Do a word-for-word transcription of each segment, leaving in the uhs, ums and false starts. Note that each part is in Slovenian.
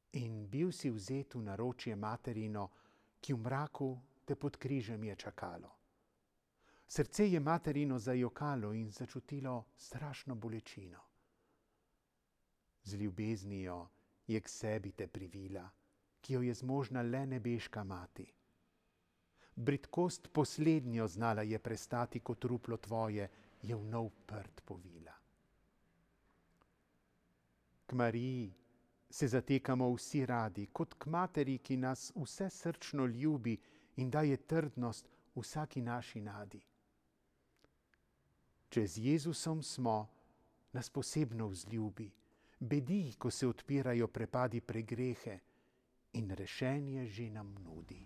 In bil si vzet v naročje materino, ki v mraku te pod križem je čakalo. Srce je materino zajokalo in začutilo strašno bolečino. Z ljubeznijo je k sebi te privila, ki jo je zmožna le nebeška mati. Bridkost poslednjo znala je prestati, kot ruplo tvoje je v nov prt povila. K Mariji se zatekamo vsi radi, kot k materi, ki nas vse srčno ljubi in daje trdnost vsaki naši nadi. Če z Jezusom smo, nas posebno vzljubi, bedi, ko se odpirajo prepadi pregrehe in rešenje že nam nudi.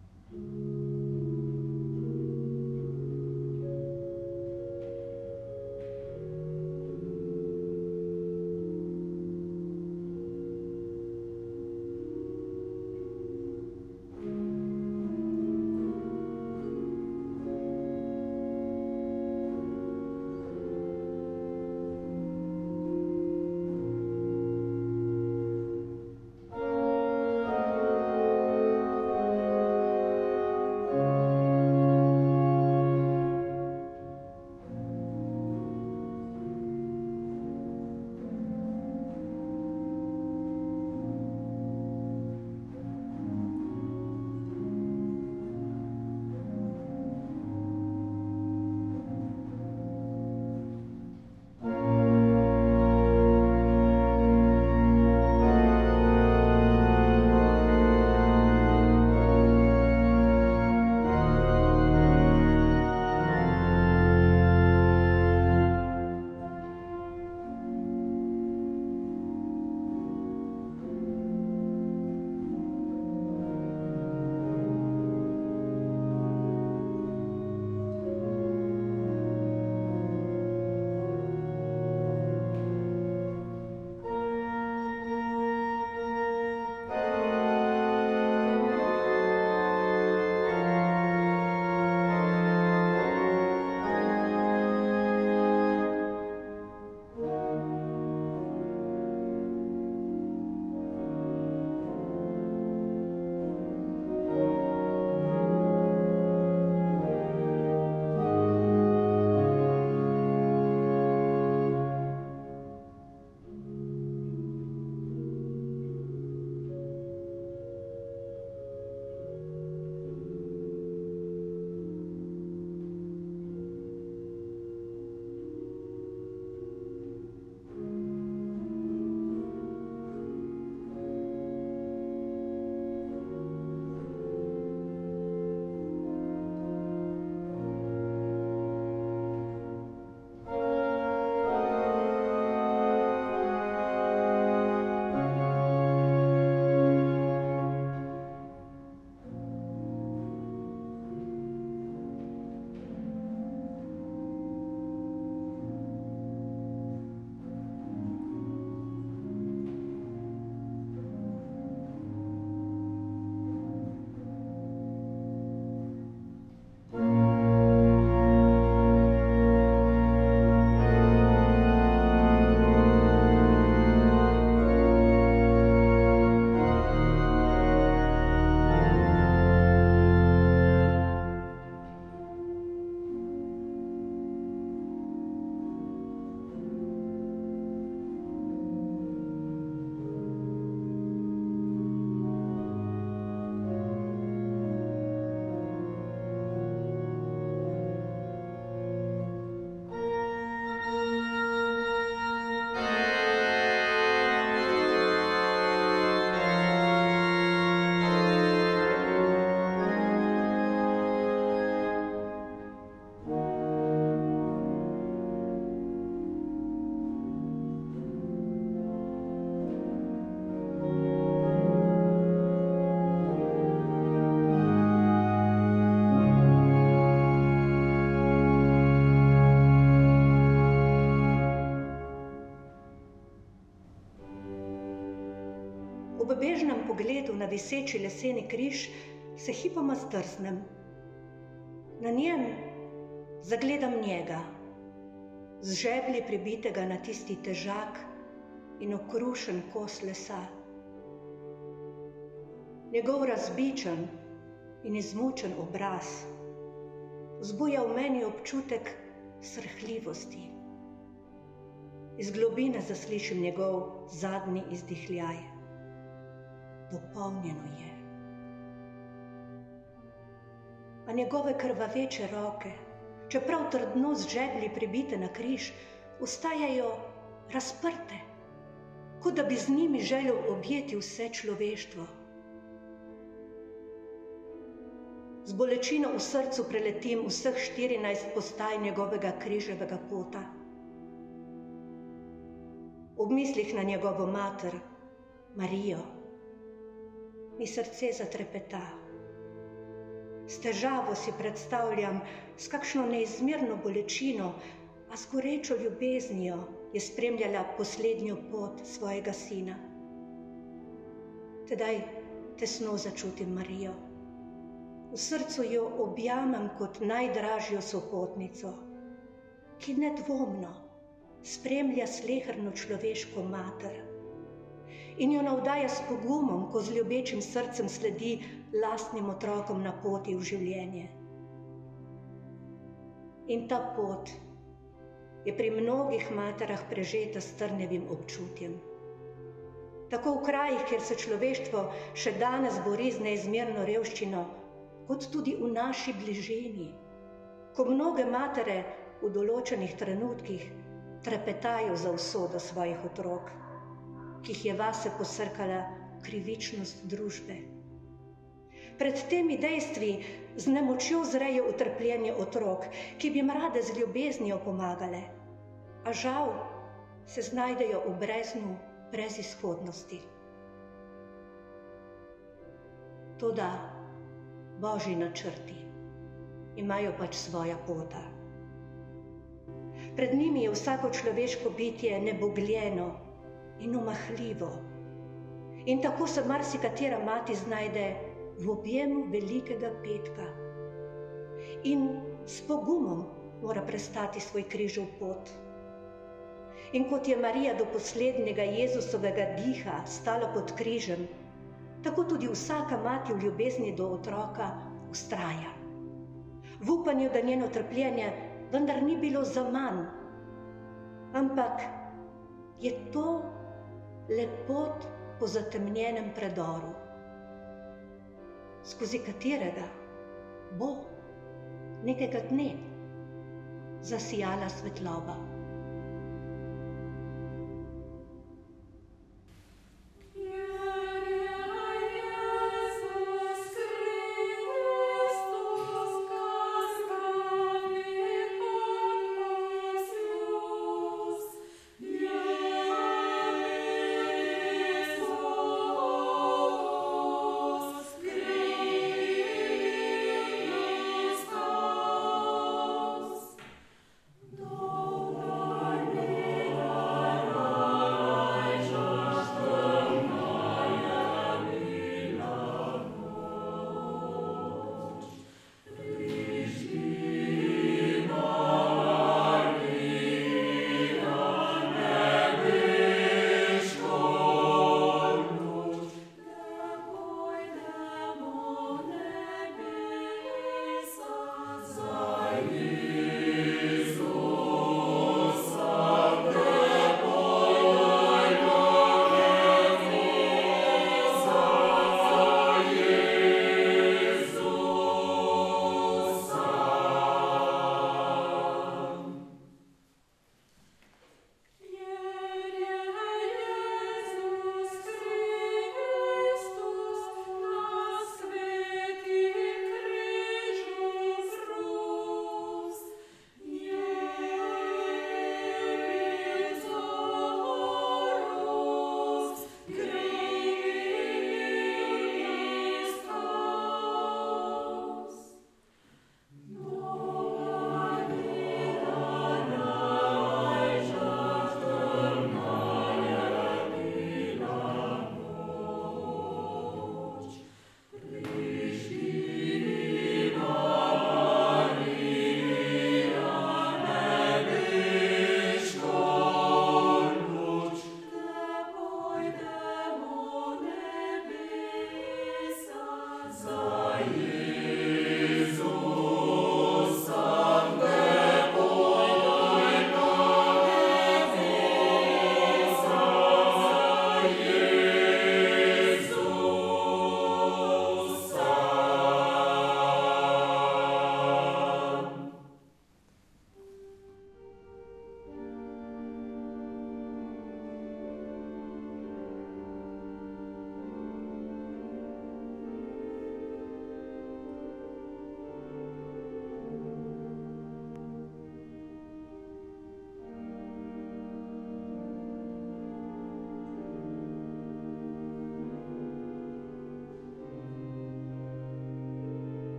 Ob bežnem pogledu na viseči leseni križ se hipoma zdrsnem. Na njem zagledam njega, z žeblji pribitega na tisti težak in okrušen kos lesa. Njegov razbičen in izmučen obraz vzbuja v meni občutek srhljivosti. Iz globine zaslišim njegov zadnji izdihljaj. Dopolnjeno je. A njegove krvaveče roke, čeprav trdno z žeblji pribite na križ, ostajajo razprte, kot da bi z njimi želel objeti vse človeštvo. Z bolečino v srcu preletim vseh štirinajst postaj njegovega križevega pota. Ob mislih na njegovo mater, Marijo, mi srce zatrepeta. S težavo si predstavljam, s kakšno neizmerno bolečino, a s gorečo ljubeznijo je spremljala poslednjo pot svojega sina. Tedaj tesno začutim Marijo. V srcu jo objamem kot najdražjo sopotnico, ki nedvomno spremlja sleherno človeško mater in jo navdaja s pogumom, ko z ljubečim srcem sledi lastnim otrokom na poti v življenje. In ta pot je pri mnogih materah prežeta s trnjevim občutjem. Tako v krajih, kjer se človeštvo še danes bori z neizmerno revščino, kot tudi v naši bližini, ko mnoge matere v določenih trenutkih trepetajo za usodo svojih otrok, ki jih je vase posrkala krivičnost družbe. Pred temi dejstvi z nemočjo zrejo utrpljenje otrok, ki bi jim rade z ljubeznijo pomagale, a žal se znajdejo v breznu brezizhodnosti. Toda Božji načrti imajo pač svoja pota. Pred njimi je vsako človeško bitje nebogljeno in omahljivo. In tako se marsikatera mati znajde v objemu velikega petka in s pogumom mora prestati svoj križev pot. In kot je Marija do poslednjega Jezusovega diha stala pod križem, tako tudi vsaka mati v ljubezni do otroka vztraja. V upanju, da njeno trpljenje vendar ni bilo zaman, ampak je to le pot po zatemnjenem predoru, skozi katerega bo nekega dne zasijala svetloba.